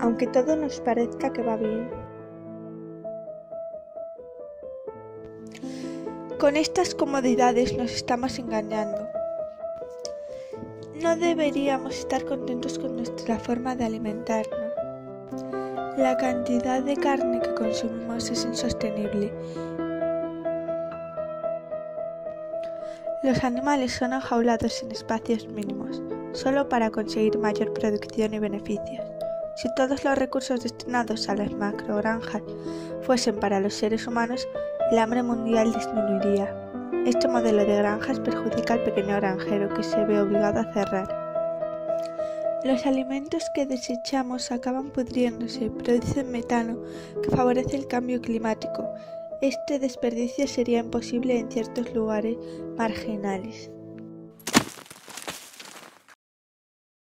aunque todo nos parezca que va bien. Con estas comodidades nos estamos engañando. No deberíamos estar contentos con nuestra forma de alimentarnos. La cantidad de carne que consumimos es insostenible. Los animales son enjaulados en espacios mínimos, solo para conseguir mayor producción y beneficios. Si todos los recursos destinados a las macrogranjas fuesen para los seres humanos, el hambre mundial disminuiría. Este modelo de granjas perjudica al pequeño granjero, que se ve obligado a cerrar. Los alimentos que desechamos acaban pudriéndose y producen metano, que favorece el cambio climático. Este desperdicio sería imposible en ciertos lugares marginales.